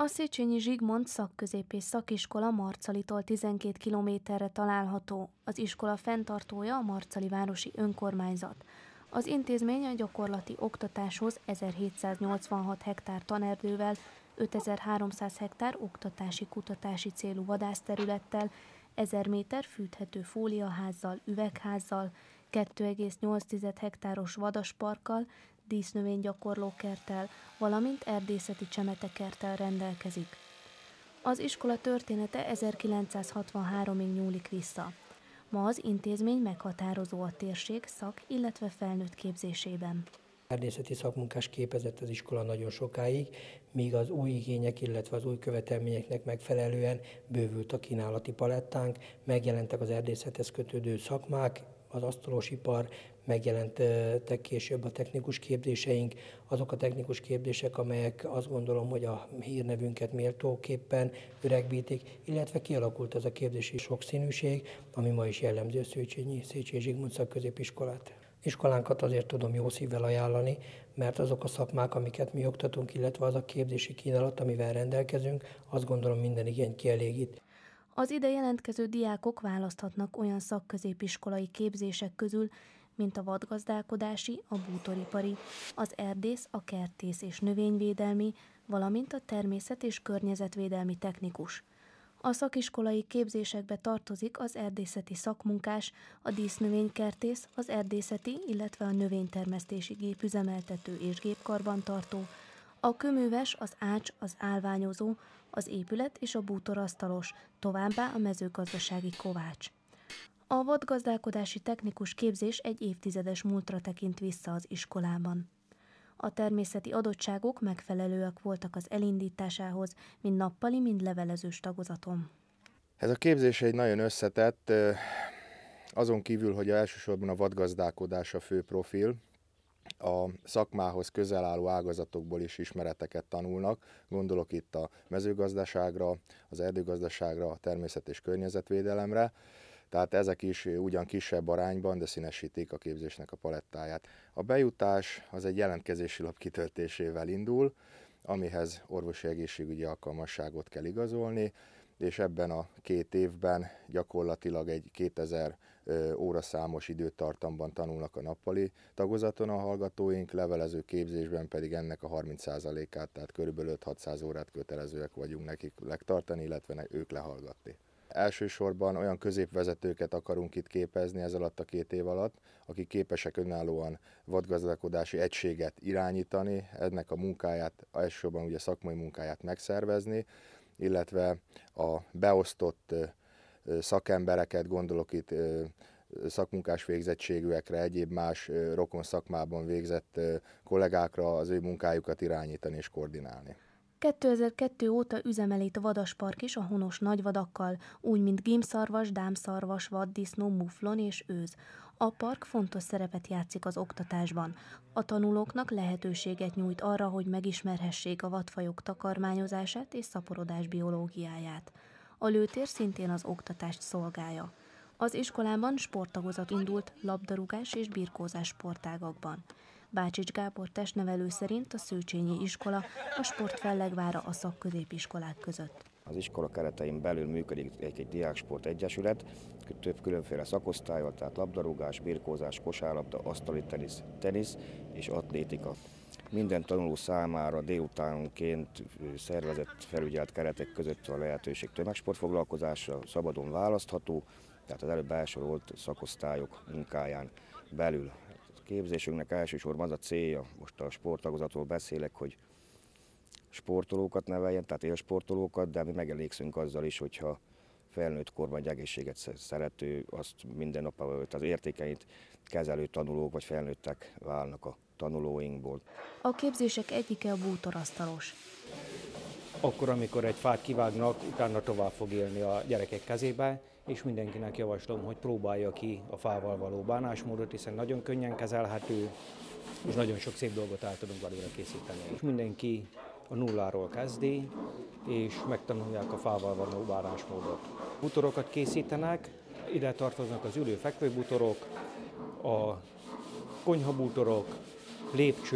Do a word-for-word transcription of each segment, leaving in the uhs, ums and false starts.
A Széchenyi Zsigmond Szakközépész Szakiskola Marcalitól tizenkét kilométerre található. Az iskola fenntartója a Marcali Városi Önkormányzat. Az intézmény a gyakorlati oktatáshoz ezerhétszáznyolcvanhat hektár tanerdővel, ötezer-háromszáz hektár oktatási-kutatási célú vadászterülettel, ezer méter fűthető fóliaházzal, üvegházzal, két egész nyolc hektáros vadasparkkal, dísznövénygyakorlókerttel, valamint erdészeti csemetekerttel rendelkezik. Az iskola története ezerkilencszázhatvanháromig nyúlik vissza. Ma az intézmény meghatározó a térség szak, illetve felnőtt képzésében. Erdészeti szakmunkás képezett az iskola nagyon sokáig, míg az új igények, illetve az új követelményeknek megfelelően bővült a kínálati palettánk, megjelentek az erdészethez kötődő szakmák, az asztalosipar, megjelentek később a technikus képzéseink, azok a technikus képzések, amelyek azt gondolom, hogy a hírnevünket méltóképpen öregbítik, illetve kialakult az a képzési sokszínűség, ami ma is jellemző a Széchenyi, Széchenyi Zsigmond Szakközépiskolát. Iskolánkat azért tudom jó szívvel ajánlani, mert azok a szakmák, amiket mi oktatunk, illetve az a képzési kínálat, amivel rendelkezünk, azt gondolom minden igényt kielégít. Az ide jelentkező diákok választhatnak olyan szakközépiskolai képzések közül, mint a vadgazdálkodási, a bútoripari, az erdész, a kertész és növényvédelmi, valamint a természet- és környezetvédelmi technikus. A szakiskolai képzésekbe tartozik az erdészeti szakmunkás, a dísznövénykertész, az erdészeti, illetve a növénytermesztési gépüzemeltető és gépkarbantartó, a kőműves, az ács, az állványozó, az épület és a bútorasztalos, továbbá a mezőgazdasági kovács. A vadgazdálkodási technikus képzés egy évtizedes múltra tekint vissza az iskolában. A természeti adottságok megfelelőek voltak az elindításához, mind nappali, mind levelezős tagozaton. Ez a képzés egy nagyon összetett, azon kívül, hogy elsősorban a vadgazdálkodás a fő profil, a szakmához közel álló ágazatokból is ismereteket tanulnak, gondolok itt a mezőgazdaságra, az erdőgazdaságra, a természet- és környezetvédelemre, tehát ezek is ugyan kisebb arányban, de színesítik a képzésnek a palettáját. A bejutás az egy jelentkezési lap kitöltésével indul, amihez orvosi egészségügyi alkalmasságot kell igazolni, és ebben a két évben gyakorlatilag egy kétezer óraszámos időtartamban tanulnak a nappali tagozaton a hallgatóink, levelező képzésben pedig ennek a harminc százalékát, tehát körülbelül öt-hatszáz órát kötelezőek vagyunk nekik megtartani, illetve ők lehallgatni. Elsősorban olyan középvezetőket akarunk itt képezni ez alatt a két év alatt, akik képesek önállóan vadgazdálkodási egységet irányítani, ennek a munkáját, elsősorban ugye szakmai munkáját megszervezni, illetve a beosztott szakembereket, gondolok itt szakmunkás végzettségűekre, egyéb más rokon szakmában végzett kollégákra az ő munkájukat irányítani és koordinálni. kétezer-kettő óta üzemel itt vadaspark is a honos nagyvadakkal, úgy mint gímszarvas, dámszarvas, vaddisznó, muflon és őz. A park fontos szerepet játszik az oktatásban. A tanulóknak lehetőséget nyújt arra, hogy megismerhessék a vadfajok takarmányozását és szaporodás biológiáját. A lőtér szintén az oktatást szolgálja. Az iskolában sporttagozat indult labdarúgás és birkózás sportágakban. Bácsics Gábor testnevelő szerint a Széchenyi iskola a sportfellegvára a szakközépiskolák között. Az iskola keretein belül működik egy, egy diáksport egyesület, több különféle szakosztállyal, tehát labdarúgás, birkózás, kosárlabda, asztali tenisz, tenisz és atlétika. Minden tanuló számára délutánonként szervezett felügyelt keretek között a lehetőség tömegsportfoglalkozásra, szabadon választható, tehát az előbb elsorolt szakosztályok munkáján belül. A képzésünknek elsősorban az a célja, most a sporttagozatról beszélek, hogy sportolókat neveljen, tehát élsportolókat, de mi megelégszünk azzal is, hogyha felnőtt korban egy egészséget szerető, azt minden nap az értékeit kezelő tanulók vagy felnőttek válnak a tanulóinkból. A képzések egyike a bútorasztalos. Akkor, amikor egy fát kivágnak, utána tovább fog élni a gyerekek kezébe, és mindenkinek javaslom, hogy próbálja ki a fával való bánásmódot, hiszen nagyon könnyen kezelhető, és nagyon sok szép dolgot el tudunk belőle készíteni. És mindenki a nulláról kezdi, és megtanulják a fával való bánásmódot. Bútorokat készítenek, ide tartoznak az ülő-fekvő bútorok, a konyhabútorok, lépcsők,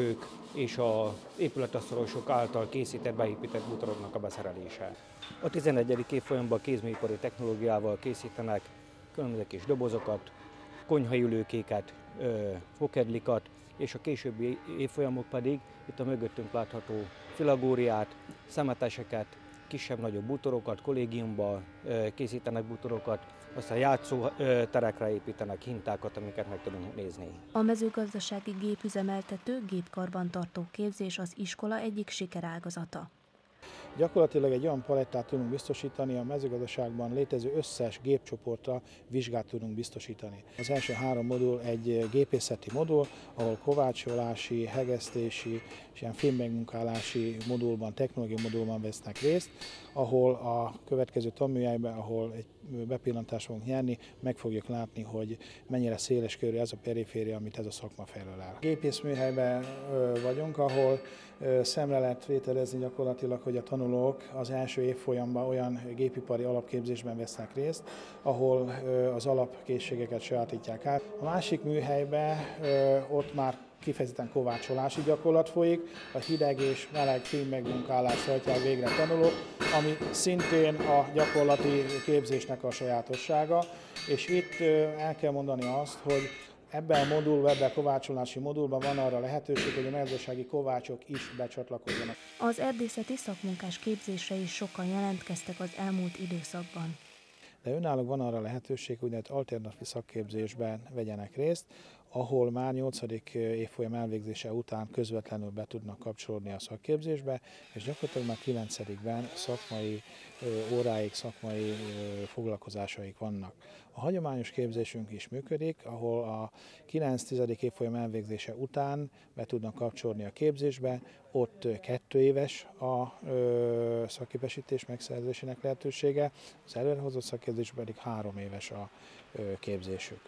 és az épületasztalosok által készített, beépített bútoroknak a beszerelése. A tizenegyedik évfolyamban kézműipari technológiával készítenek különböző kis dobozokat, konyhaülőkéket, fokedlikat, és a későbbi évfolyamok pedig itt a mögöttünk látható filagóriát, szemeteseket, kisebb-nagyobb bútorokat, kollégiumban készítenek bútorokat, aztán játszóterekre építenek hintákat, amiket meg tudunk nézni. A mezőgazdasági gépüzemeltető gépkarbantartó képzés az iskola egyik sikerágazata. Gyakorlatilag egy olyan palettát tudunk biztosítani, a mezőgazdaságban létező összes gépcsoportra vizsgát tudunk biztosítani. Az első három modul egy gépészeti modul, ahol kovácsolási, hegesztési és ilyen fémmegmunkálási modulban, technológiai modulban vesznek részt, ahol a következő tanműhelyben, ahol egy bepillantást fogunk nyerni, meg fogjuk látni, hogy mennyire széleskörű ez a periféria, amit ez a szakma felől áll. Gépészműhelyben vagyunk, ahol szemre lehet vételezni gyakorlatilag, hogy a tanulók az első évfolyamban olyan gépipari alapképzésben vesznek részt, ahol az alapkészségeket sajátítják át. A másik műhelyben ott már kifejezetten kovácsolási gyakorlat folyik, a hideg és meleg fémmegmunkálást hajtják végre a tanulók, ami szintén a gyakorlati képzésnek a sajátossága, és itt el kell mondani azt, hogy ebben a modulban, ebben a kovácsolási modulban van arra lehetőség, hogy a mezőgazdasági kovácsok is becsatlakozzanak. Az erdészeti szakmunkás képzésre is sokan jelentkeztek az elmúlt időszakban. De önállóan van arra lehetőség, hogy alternatív szakképzésben vegyenek részt, ahol már nyolcadik évfolyam elvégzése után közvetlenül be tudnak kapcsolódni a szakképzésbe, és gyakorlatilag már kilencedikben szakmai óráik, szakmai foglalkozásaik vannak. A hagyományos képzésünk is működik, ahol a kilenc-tizedik évfolyam elvégzése után be tudnak kapcsolódni a képzésbe, ott kettő éves a szakképesítés megszerzésének lehetősége, az előrehozott szakképzésben pedig három éves a képzésük.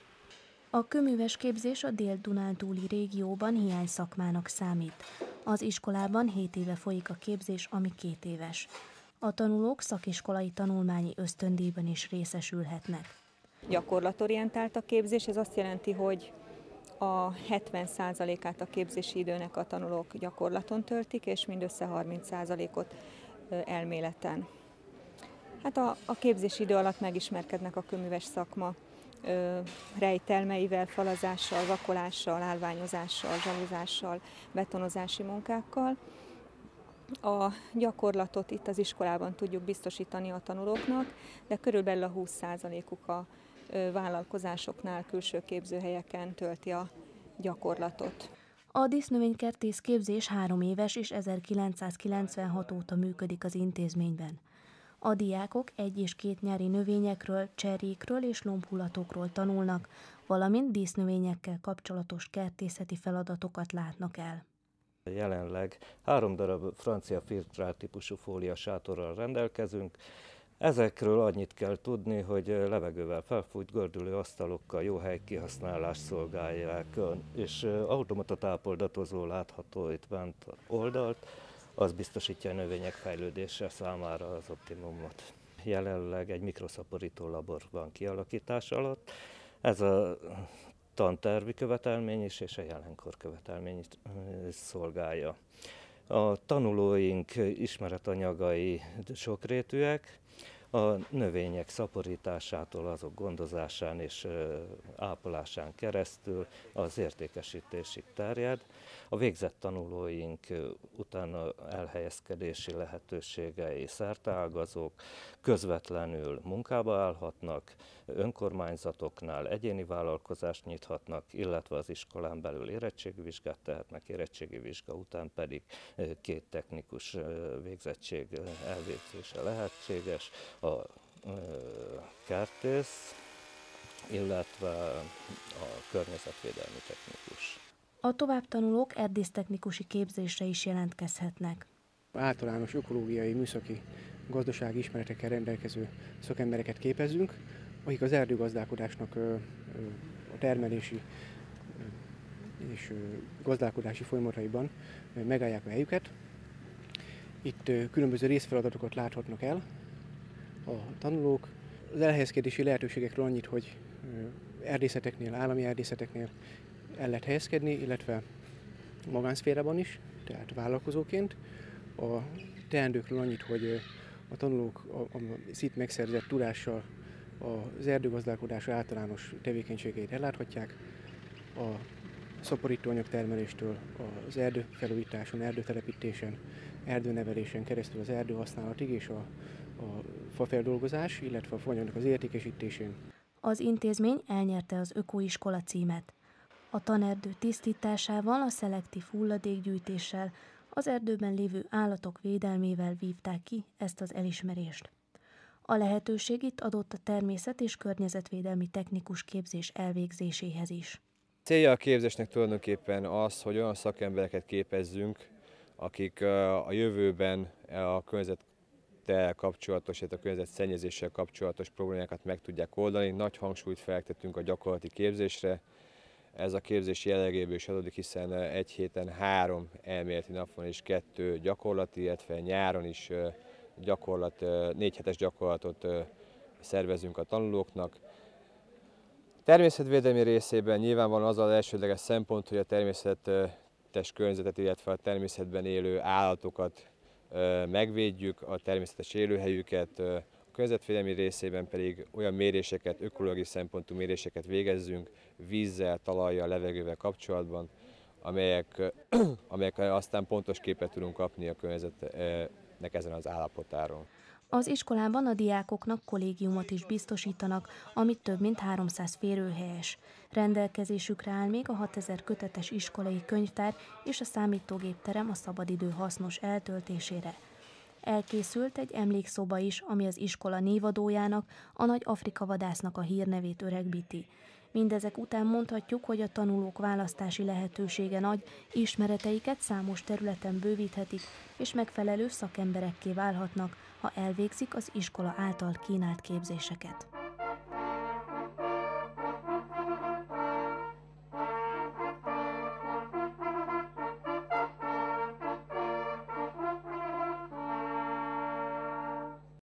A kőműves képzés a Dél-Dunántúli régióban hiány szakmának számít. Az iskolában hét éve folyik a képzés, ami két éves. A tanulók szakiskolai tanulmányi ösztöndíjban is részesülhetnek. Gyakorlatorientált a képzés, ez azt jelenti, hogy a hetven százalékát a képzési időnek a tanulók gyakorlaton töltik, és mindössze harminc százalékot elméleten. Hát a, a képzési idő alatt megismerkednek a kőműves szakma rejtelmeivel, falazással, vakolással, állványozással, zsaluzással, betonozási munkákkal. A gyakorlatot itt az iskolában tudjuk biztosítani a tanulóknak, de körülbelül a húsz százalékuk a vállalkozásoknál, külső képzőhelyeken tölti a gyakorlatot. A dísznövénykertész képzés három éves és ezerkilencszázkilencvenhat óta működik az intézményben. A diákok egy és két nyári növényekről, cserjékről és lombhullatokról tanulnak, valamint dísznövényekkel kapcsolatos kertészeti feladatokat látnak el. Jelenleg három darab francia filtrált típusú fólia sátorral rendelkezünk. Ezekről annyit kell tudni, hogy levegővel felfújt gördülő asztalokkal jó hely kihasználást szolgálják, és automata tápoldatozó látható itt bent oldalt, az biztosítja a növények fejlődése számára az optimumot. Jelenleg egy mikroszaporító labor van kialakítás alatt. Ez a tantervi követelmény is és a jelenkor követelmény is szolgálja. A tanulóink ismeretanyagai sokrétűek, a növények szaporításától, azok gondozásán és ápolásán keresztül az értékesítésig terjed. A végzett tanulóink utána elhelyezkedési lehetőségei szerteágazók, közvetlenül munkába állhatnak, önkormányzatoknál egyéni vállalkozást nyithatnak, illetve az iskolán belül érettségi vizsgát tehetnek, érettségi vizsga után pedig két technikus végzettség elvégzése lehetséges, a kertész, illetve a környezetvédelmi technikus. A továbbtanulók erdésztechnikusi képzésre is jelentkezhetnek. Általános ökológiai, műszaki, gazdasági ismeretekkel rendelkező szakembereket képezünk, akik az erdőgazdálkodásnak a termelési és gazdálkodási folyamataiban megállják a helyüket. Itt különböző részfeladatokat láthatnak el a tanulók. Az elhelyezkedési lehetőségekről annyit, hogy erdészeteknél, állami erdészeteknél el lehet helyezkedni, illetve magánszférában is. tehát vállalkozóként. A teendőkről annyit, hogy a tanulók a, a itt megszerzett tudással az erdőgazdálkodás általános tevékenységeit elláthatják, a szaporítóanyag termeléstől az erdőfelújításon, erdőtelepítésen, erdőnevelésen keresztül az erdőhasználatig és a, a fafeldolgozás, illetve a faanyagnak az értékesítésén. Az intézmény elnyerte az ökoiskola címet. A tanerdő tisztításával, a szelektív hulladékgyűjtéssel, az erdőben lévő állatok védelmével vívták ki ezt az elismerést. A lehetőség itt adott a természet- és környezetvédelmi technikus képzés elvégzéséhez is. Célja a képzésnek tulajdonképpen az, hogy olyan szakembereket képezzünk, akik a jövőben a környezettel kapcsolatos, illetve a környezetszennyezéssel kapcsolatos problémákat meg tudják oldani. Nagy hangsúlyt fektetünk a gyakorlati képzésre. Ez a képzés jellegéből is adódik, hiszen egy héten három elméleti nap van és kettő gyakorlati, illetve nyáron is gyakorlat, négy hetes gyakorlatot szervezünk a tanulóknak. Természetvédelmi részében nyilvánvalóan az az elsődleges szempont, hogy a természetes környezetet, illetve a természetben élő állatokat megvédjük, a természetes élőhelyüket. A környezetvédelmi részében pedig olyan méréseket, ökológiai szempontú méréseket végezzünk vízzel, talajjal, levegővel kapcsolatban, amelyek, amelyek aztán pontos képet tudunk kapni a környezetnek ezen az állapotáról. Az iskolában a diákoknak kollégiumot is biztosítanak, amit több mint háromszáz férőhelyes. Rendelkezésükre áll még a hatezer kötetes iskolai könyvtár és a számítógépterem a szabadidő hasznos eltöltésére. Elkészült egy emlékszoba is, ami az iskola névadójának, a nagy Afrika vadásznak a hírnevét öregbíti. Mindezek után mondhatjuk, hogy a tanulók választási lehetősége nagy, ismereteiket számos területen bővíthetik, és megfelelő szakemberekké válhatnak, ha elvégzik az iskola által kínált képzéseket.